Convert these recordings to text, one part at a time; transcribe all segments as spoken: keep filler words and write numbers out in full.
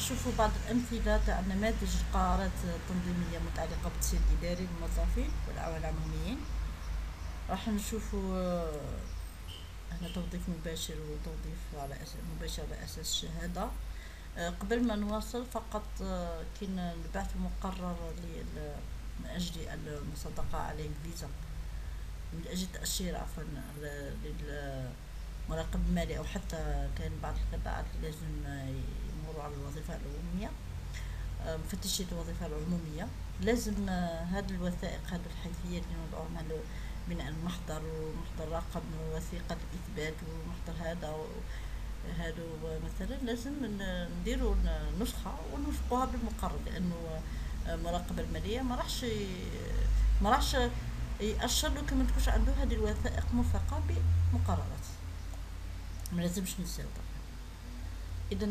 نشوفوا بعض الأمثلة تاع نماذج القرارات التنظيمية المتعلقة بالتسيير الإداري للموظفين والأعوان العموميين. راح نشوفوا آه، هنا توظيف مباشر وتوظيف على أساس مباشر على أساس الشهادة. آه، قبل ما نواصل فقط آه، كي نبعث مقرر لل- من أجل المصادقة عليه الفيزا، من أجل تأشير عفوا للمراقب المالي، أو حتى كان بعض القطاعات اللي لازم آه، يمروا على الوظيفة العمومية، آه، مفتشية الوظيفة العمومية. لازم آه، هذه الوثائق، هذه الحيثيات اللي نوضعوهم على بناء المحضر ومحضر رقم ووثيقة الإثبات ومحضر هذا و- هادو مثلا لازم ن- نديروا ن- نسخة ونوثقوها بالمقرر، لأنه آه، المراقبة المالية ما راحش ي- ما راحش يأشر له كما تكونش عنده هذه الوثائق موثقة بمقررات. ما لازمش ننساو طبعا. إذا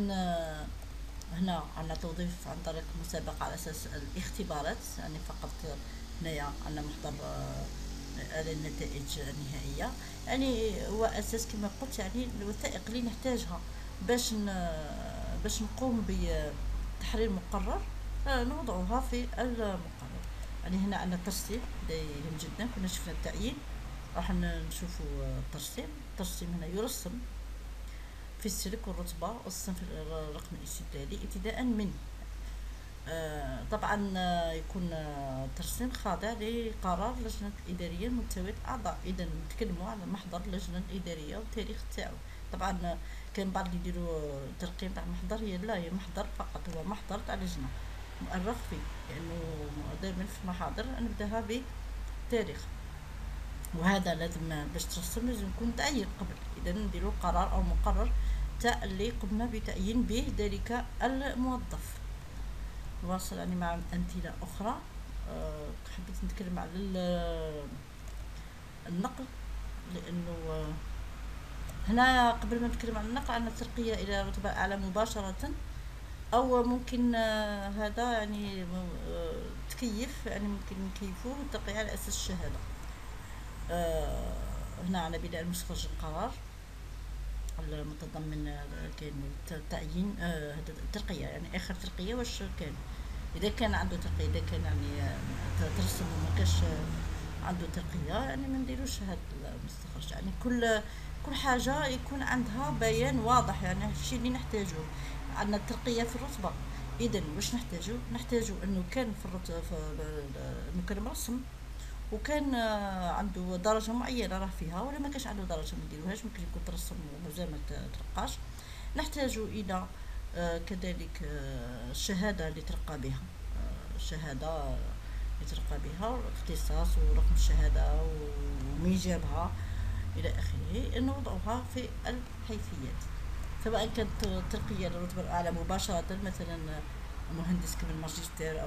هنا عندنا توظيف عن طريق مسابقة على أساس الاختبارات، يعني فقط هنايا عندنا محضر آه، على النتائج النهائية. يعني هو أساس كما قلت، يعني الوثائق اللي نحتاجها باش ن... باش نقوم بتحرير مقرر آه، نوضعها في المقرر. يعني هنا عندنا الترسيم، ده يهم جدا. كنا شفنا التعيين، راح نشوفوا الترسيم. الترسيم هنا يرسم في السلك والرتبة والصنف الرقم الاستدلالي ابتداء من آه طبعا آه يكون آه ترسيم خاضع لقرار لجنة إدارية متساوية الأعضاء. إذا نتكلموا على محضر اللجنة الإدارية والتاريخ تاعو. طبعا آه كان بعض اللي يديروا آه، ترقيم تاع محضر، هي لا، هي محضر فقط، هو محضر تاع لجنة مؤرخ فيه، لأنه دائما في المحاضر نبداها بتاريخ. وهذا لازم باش ترسم لازم يكون تعيين قبل. اذا نديرو قرار او مقرر تاع اللي قمنا بتعيين به ذلك الموظف. نواصل يعني مع امثله اخرى. أه حبيت نتكلم على النقل، لانه أه هنا قبل ما نتكلم عن النقل عن الترقيه الى رتبه اعلى مباشره، او ممكن أه هذا يعني أه تكيف، يعني ممكن نكيفوه الترقيه على اساس الشهاده. أه هنا على بناء المستخرج القرار المتضمن آه، كان تعيين آه، هذا الترقية، يعني آخر ترقية واش كان. إذا كان عنده ترقية، إذا كان يعني آه، ترسم وما كاش آه، عنده ترقية، يعني ما نديروش هاد المستخرج. يعني كل كل حاجة يكون عندها بيان واضح. يعني الشيء اللي نحتاجه عندنا الترقية في الرتبة، إذا واش نحتاجو نحتاجو إنه كان في الرتبة، في إنه كان مرسم، وكان آه، عنده درجة معينة راه فيها، ولا ما كانش عنده درجة ما نديروهاش، ممكن يكون ترسم ومازال ما ترقاش. نحتاج إلى آه، كذلك آه، الشهادة اللي ترقى بها، آه، الشهادة اللي ترقى بها، اختصاص ورقم الشهادة ومين جابها إلى آخره، نوضعها في الحيثيات. سواء كانت ترقية للرتبة الأعلى مباشرة، مثلا مهندس كبير ماجستير، أو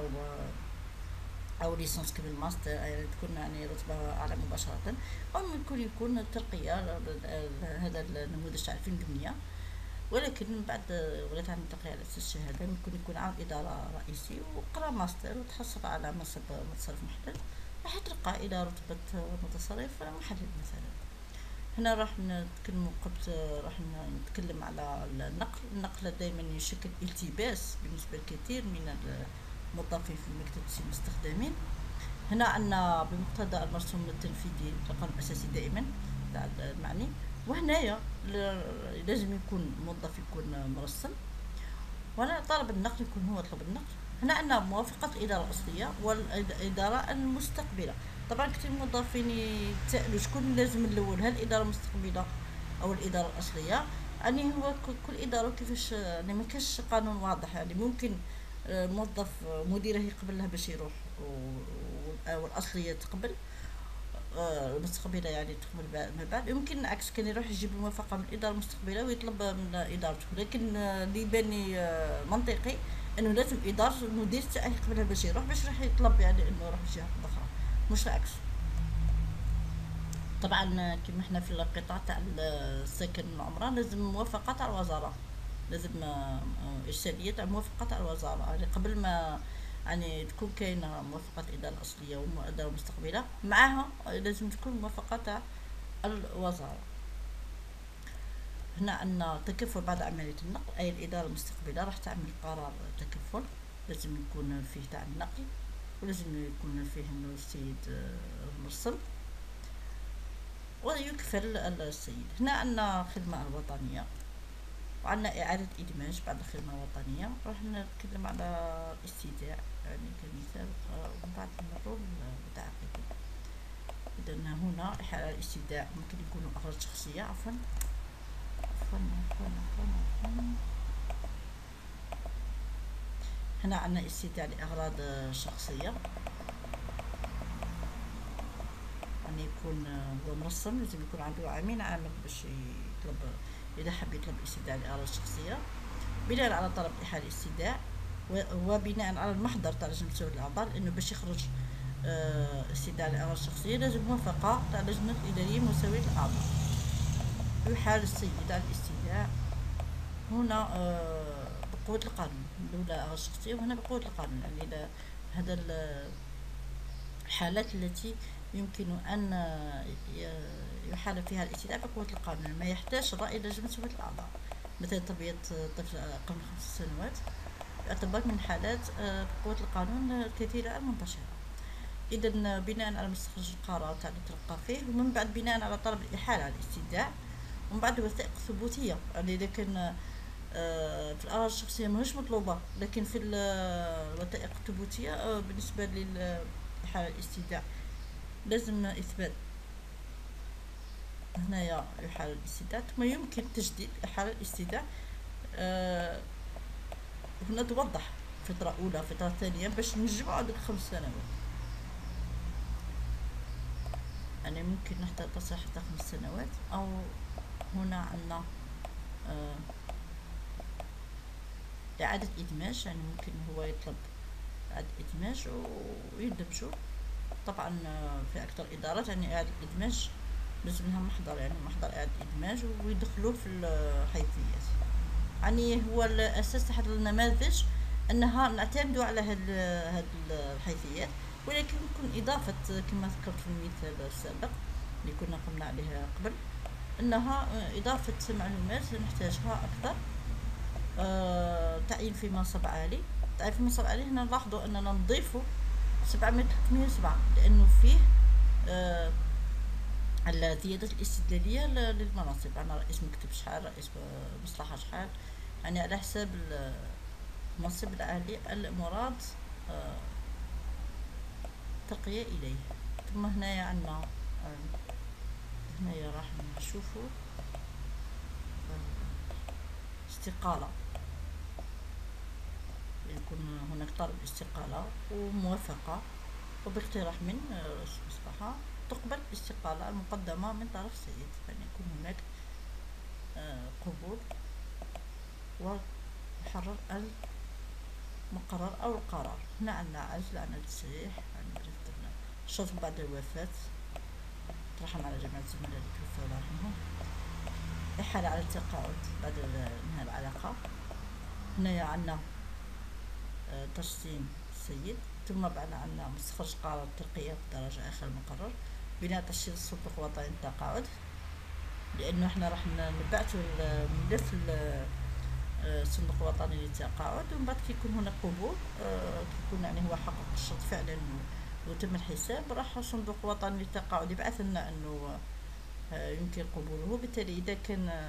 او ليسانس كبير ماستر، يعني تكون يعني رتبة اعلى مباشرة، او ممكن يكون ترقية هذا النموذج تاع ألفين وثمانية. ولكن من بعد ولات عندي ترقية على اساس الشهادة، ممكن يكون عام ادارة رئيسي وقرا ماستر وتحصل على منصب متصرف محلل، راح يترقى الى رتبة متصرف محلل مثلا. هنا راح نتكلم قلت راح نتكلم على النقل. النقل دائما يشكل التباس بالنسبة لكثير من الموظفين في المكتب المستخدمين. هنا عندنا بمقتضى المرسوم التنفيذي الرقم الأساسي دائما تاع المعني. وهنايا لازم يكون موظف يكون مرسم، وهنا طالب النقل يكون هو طلب النقل. هنا عندنا موافقة الإدارة الأصلية والإدارة المستقبلة. طبعا كثير موظفين يتسائلوا شكون لازم الأول، هل الإدارة المستقبلة أو الإدارة الأصلية؟ يعني هو كل إدارة كيفاش، يعني ما كاش قانون واضح. يعني ممكن آه، موظف آه، مديره يقبل له باش يروح، والأصلية تقبل آه، المستقبلة يعني تقبل ما بعد. يمكن العكس، كان يروح يجيب الموافقة من الإدارة المستقبلة ويطلب من إدارته. لكن آه، اللي يباني آه، منطقي انه لازم إدارة المدير تاعه يقبلها باش يروح، باش راح يطلب يعني انه يروح جهة أخرى، مش العكس. طبعا كما احنا في القطاع تاع السكن والعمران لازم موافقة تاع الوزارة، لازم آه، إرسالية تاع موافقة تاع الوزارة، يعني قبل ما يعني تكون كاينة موافقة الإدارة الأصلية والإدارة المستقبلة، معاها لازم تكون موافقة تاع الوزارة. هنا عندنا تكفل بعد عملية النقل، أي الإدارة المستقبلة راح تعمل قرار تكفل، لازم يكون فيه تاع النقل، ولازم يكون فيه إنه السيد المرسل ويكفل السيد. هنا عندنا الخدمة الوطنية، وعندنا إعادة إدماج بعد الخدمة الوطنية. راح نتكلم على الاستيداع يعني كمثال، ومن بعد نمروا للمتعاقدين. إذا هنا إحالة الاستيداع ممكن يكونوا أغراض شخصية، عفوا عفوا عفوا عفوا عفوا هنا عندنا استيداع لأغراض شخصية، يعني يكون هو مرسم، لازم يكون عنده عامين عامل باش يطلب، إذا حب يطلب استيداع لأغراض شخصية بناء على طلب إحالة الاستيداع، وبناء على المحضر تاع لجنة مسؤول الأعضاء، لأنه باش يخرج استيداع لأغراض شخصية لازم موافقة تاع اللجنة الإدارية مساوية الأعضاء. يحال السيد على الاستيداع هنا بقوة القانون، الأولى أغراض شخصية وهنا بقوة القانون، يعني هذا الحالات التي يمكن أن يحال فيها الاستيداع بقوة القانون، ما يحتاج رأي لجنة مسؤول الأعضاء. مثل تربية طفل قبل خمس سنوات يعتبر من حالات بقوة القانون الكثيرة المنتشرة. إذا بناء على مستخرج القرار تاع يترقى فيه، ومن بعد بناء على طلب الإحالة على الاستيداع، ومن بعد وثائق ثبوتية، يعني إذا كان في الأغراض الشخصية ماهيش مطلوبة، لكن في الوثائق الثبوتية بالنسبة للإحالة الاستيداع لازم إثبات. هنايا إحالة الاستيداع، ثم يمكن تجديد إحالة الاستيداع. أه هنا توضح فترة أولى فترة ثانية باش نجمعوا هذوك خمس سنوات، يعني ممكن نحتاج تصل حتى خمس سنوات. أو هنا عندنا أه إعادة إدماج، يعني ممكن هو يطلب إعادة إدماج ويدمجوا. طبعا في أكثر إدارات يعني إعادة إدماج لازم لها محضر، يعني محضر إعادة إدماج ويدخلوه في الحيثيات. يعني هو الأساس تحت النماذج أنها نعتمدوا على هاد هاد الحيثيات، ولكن يكون إضافة كما ذكرت في المثال السابق اللي كنا قمنا عليها قبل، أنها إضافة معلومات نحتاجها أكثر. أه تعيين في منصب عالي، تعيين في منصب عالي هنا نلاحظوا أننا نضيفوا سبعمية ثلاثمية وسبعة، لأنه فيه أه الزيادة الاستدلالية للمناصب. أنا رئيس مكتب شحال، رئيس مصلحة شحال، يعني على حساب المنصب العالي المراد أه ترقية إليه. ثم هنايا عندنا أه هنايا راح نشوفوا استقالة، يكون هناك طلب استقالة وموافقة وباقتراح من رئيس المصلحة، تقبل الاستقالة المقدمة من طرف السيد، يعني يكون هناك قبول ويحرر المقرر أو القرار. هنا عندنا عزل، عندنا تسريح، عندنا شطب بعد الوفاة، ترحم على جميع الزملاء اللي توفوا الله يرحمهم، إحالة على التقاعد بعد انهاء العلاقة. هنا عندنا ترسيم السيد، ثم بعد عندنا مستخرج قرار الترقية بدرجة آخر المقرر، بناء تشكيل الصندوق الوطني للتقاعد، لأنه احنا راح نبعثوا الملف الصندوق الوطني للتقاعد، ومن بعد كيكون هناك قبول، كيكون يعني هو حقق الشرط فعلا وتم الحساب، راح الصندوق الوطني للتقاعد يبعث لنا أنه يمكن قبوله. بالتالي إذا كان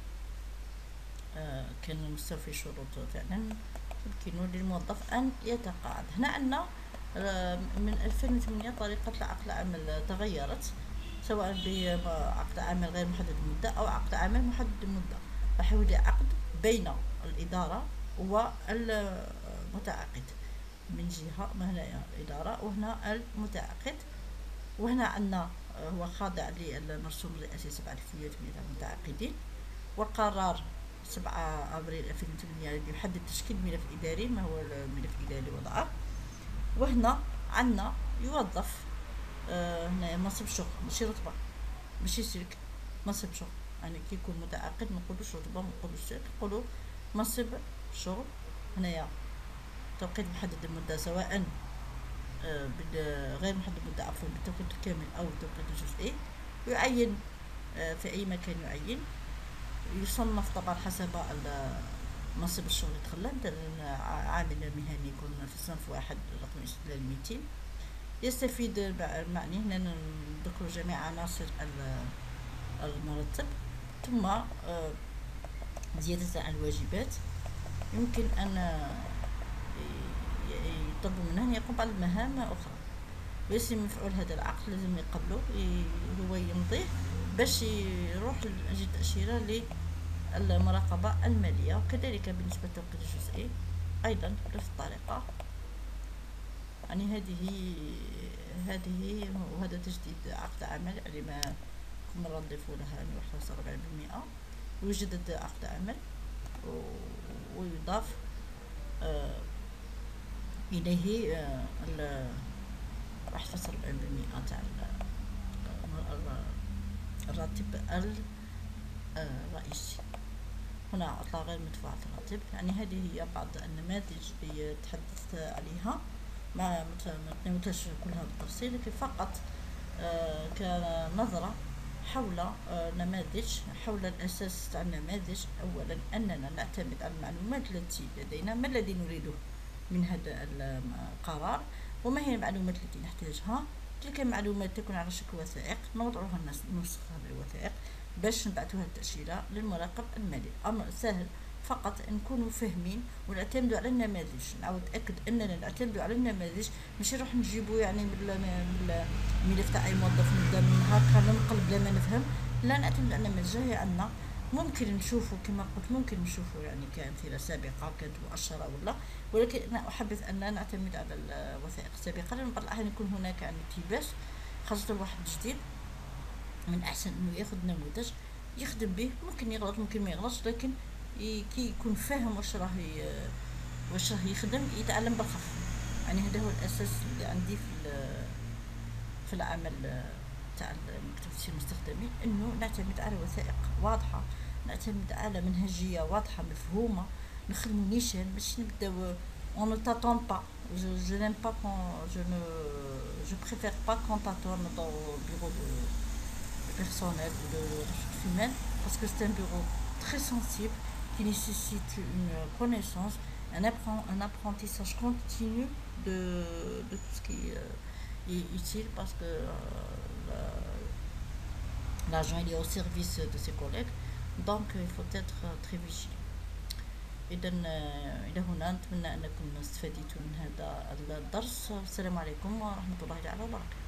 كان مستوفي شروط فعلا يمكن للموظف أن يتقاعد. هنا عندنا من ألفين وثمانية طريقة العقد العمل تغيرت، سواء بعقد عمل غير محدد المدة أو عقد عمل محدد المدة، راح يولي عقد بين الإدارة والمتعاقد من جهة، ما هنا الإدارة وهنا المتعاقد. وهنا عندنا هو خاضع للمرسوم الرئاسي سبعة ألفية المتعاقدين، والقرار سبعة أبريل ألفين وثمانية الذي يحدد تشكيل ملف إداري، ما هو الملف الإداري وضعه. وهنا عندنا يوظف آه هنا منصب شغل، ماشي رتبة ماشي سلك، منصب شغل، يعني كي يكون متعاقد منقولوش رتبة منقولوش سلك، نقولو منصب شغل. هنايا توقيت محدد المدة، سواء آه غير محدد المدة عفوا بالتوقيت الكامل أو التوقيت الجزئي، يعين آه في أي مكان يعين، يصنف طبعا حسب ال- منصب الشغل اللي تخلى. مثلا عامل مهني يكون في الصنف واحد رقم استدلال ميتين، يستفيد بع- معني هنا نذكر جميع عناصر ال- المرتب. ثم آه، زيادة عن الواجبات يمكن أن ي- يطلب منه أن يقوم بعض المهام أخرى، ويسمى مفعول هذا العقد لازم يقبله، ي- هو يمضيه باش يروح لأجل تأشيرة للمراقبة المالية. وكذلك بالنسبة للتوقيت الجزئي أيضا بنفس الطريقة. يعني هذه هذه وهذا تجديد عقد عمل، يعني ما كل مرة نضيفوا لها يعني واحد وخمسة وأربعين بالمئة، ويجدد عقد عمل و- ويضاف آه، إليه آه، ال- واحد وخمسة وأربعين بالمئة تاع ال- الر- الراتب ال- آه، الرئيسي. هنا عطلة غير مدفوعة الراتب. يعني هذه هي بعض النماذج اللي تحدثت عليها، ما متناولتش كلها بالتفصيل، لكن فقط آه، كنظرة حول آه، نماذج، حول الأساس تاع النماذج. أولا أننا نعتمد على المعلومات التي لدينا، ما الذي نريده من هذا القرار، وما هي المعلومات التي نحتاجها. تلك المعلومات تكون على شكل وثائق، نوضعها الناس نسخ هذه الوثائق باش نبعثوها التأشيرة للمراقب المالي. أمر سهل، فقط نكونوا فاهمين ونعتمدوا على النماذج. نعاود أكد أننا نعتمدوا على النماذج، مش نروح نجيبوا يعني من الملف تاع أي موظف نبدا من هكا ننقل بلا ما نفهم. لا، نعتمد على النماذج. هي عندنا ممكن نشوفوا كما قلت، ممكن نشوفوا يعني كأمثلة سابقة كانت مؤشرة ولا، ولكن أنا أحبذ أن نعتمد على الوثائق السابقة، لأن بعض الأحيان يكون هناك يعني التباس، خاصة واحد جديد. من أحسن إنه ياخذ نموذج يخدم به، ممكن يغلط ممكن ما يغلطش، لكن كي يكون فاهم واش راه واش راه يخدم يتعلم بالخف. يعني هذا هو الأساس اللي عندي في في العمل تاع مكتب تسجيل المستخدمين، انه نعتمد على وثائق واضحه، نعتمد على منهجيه واضحه مفهومه، نخدمو نيشان ماشي نبداو on ne t'attend pas. Je, je n'aime pas quand je ne je préfère pas qu'on t'attende dans le bureau de, de personnel ou de ressources humaines, parce que c'est un bureau très sensible qui nécessite une connaissance, un, apprend, un apprentissage continu de, de tout ce qui euh, est utile, parce que euh, l'agent il est au service de ses collègues. Donc il faut être très vigilant. إذا إلى هنا نتمنى أنكم استفدتم من هذا الدرس. السلام عليكم ورحمة الله تعالى وبركاته.